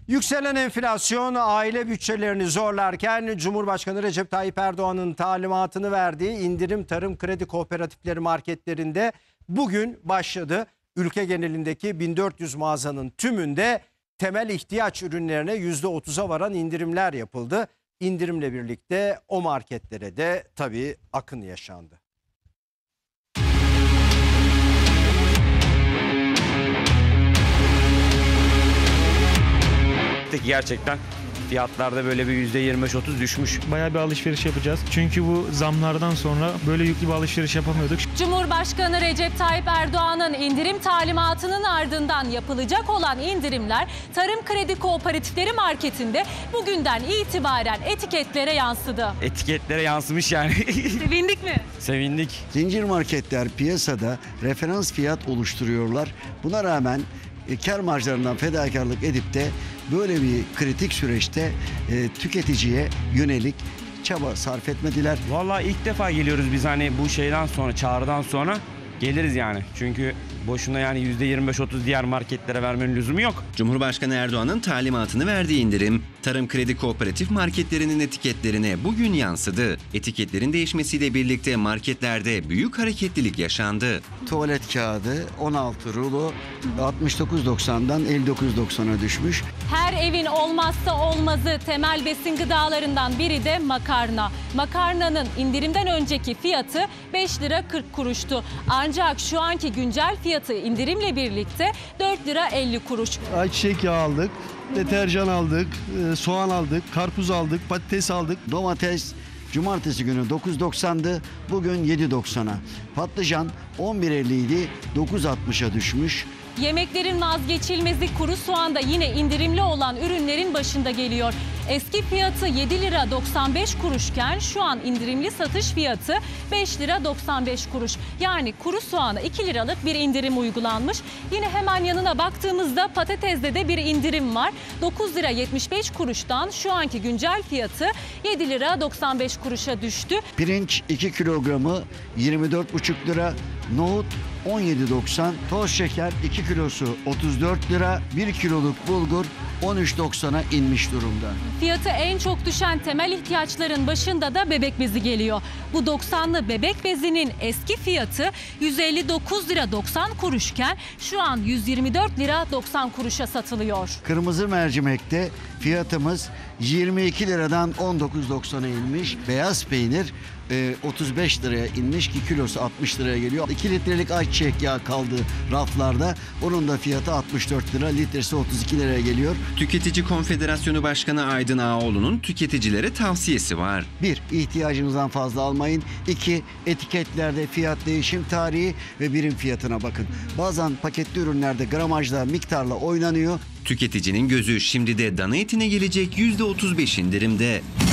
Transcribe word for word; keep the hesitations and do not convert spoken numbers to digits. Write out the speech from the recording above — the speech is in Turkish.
Yükselen enflasyon aile bütçelerini zorlarken Cumhurbaşkanı Recep Tayyip Erdoğan'ın talimatını verdiği indirim tarım kredi kooperatifleri marketlerinde bugün başladı. Ülke genelindeki bin dört yüz mağazanın tümünde temel ihtiyaç ürünlerine yüzde otuza varan indirimler yapıldı. İndirimle birlikte o marketlere de tabii akın yaşandı. Gerçekten fiyatlarda böyle bir yüzde yirmi beş otuz düşmüş. Bayağı bir alışveriş yapacağız. Çünkü bu zamlardan sonra böyle yüklü bir alışveriş yapamıyorduk. Cumhurbaşkanı Recep Tayyip Erdoğan'ın indirim talimatının ardından yapılacak olan indirimler Tarım Kredi Kooperatifleri Marketi'nde bugünden itibaren etiketlere yansıdı. Etiketlere yansımış yani. Sevindik mi? Sevindik. Zincir marketler piyasada referans fiyat oluşturuyorlar. Buna rağmen e, kar marjlarından fedakarlık edip de böyle bir kritik süreçte e, tüketiciye yönelik çaba sarf etmediler. Vallahi ilk defa geliyoruz biz, hani bu şeyden sonra, çağrıdan sonra geliriz yani. Çünkü boşuna yani yüzde yirmi beş otuz diğer marketlere vermenin lüzumu yok. Cumhurbaşkanı Erdoğan'ın talimatını verdiği indirim, Tarım Kredi Kooperatif marketlerinin etiketlerine bugün yansıdı. Etiketlerin değişmesiyle birlikte marketlerde büyük hareketlilik yaşandı. Tuvalet kağıdı on altı rulo altmış dokuz doksandan elli dokuz doksana düşmüş. Her evin olmazsa olmazı temel besin gıdalarından biri de makarna. Makarnanın indirimden önceki fiyatı beş lira kırk kuruştu. Ancak şu anki güncel fiyatı indirimle birlikte dört lira elli kuruş. Ayçiçek yağı aldık, deterjan aldık, soğan aldık, karpuz aldık, patates aldık. Domates cumartesi günü dokuz doksandı, bugün yedi doksana. Patlıcan on bir elli idi, dokuz altmışa düşmüş. Yemeklerin vazgeçilmezi kuru soğan da yine indirimli olan ürünlerin başında geliyor. Eski fiyatı yedi lira doksan beş kuruşken şu an indirimli satış fiyatı beş lira doksan beş kuruş. Yani kuru soğana iki liralık bir indirim uygulanmış. Yine hemen yanına baktığımızda patatesde de bir indirim var. dokuz lira yetmiş beş kuruştan şu anki güncel fiyatı yedi lira doksan beş kuruşa düştü. Pirinç iki kilogramı yirmi dört buçuk lira, nohut on yedi doksan, toz şeker iki kilosu otuz dört lira, bir kiloluk bulgur on üç doksana inmiş durumda. Fiyatı en çok düşen temel ihtiyaçların başında da bebek bezi geliyor. Bu doksanlı bebek bezinin eski fiyatı yüz elli dokuz lira doksan kuruşken şu an yüz yirmi dört lira doksan kuruşa satılıyor. Kırmızı mercimekte fiyatımız yirmi iki liradan on dokuz doksana inmiş. Beyaz peynir e, otuz beş liraya inmiş ki kilosu altmış liraya geliyor. iki litrelik ayçiçek yağı kaldı raflarda. Onun da fiyatı altmış dört lira, litresi otuz iki liraya geliyor. Tüketici Konfederasyonu Başkanı Aydın Ağaoğlu'nun tüketicilere tavsiyesi var. Bir, ihtiyacınızdan fazla almayın. İki, etiketlerde fiyat değişim tarihi ve birim fiyatına bakın. Bazen paketli ürünlerde gramajla, miktarla oynanıyor. Tüketicinin gözü şimdi de dana etine gelecek yüzde otuz beş indirimde.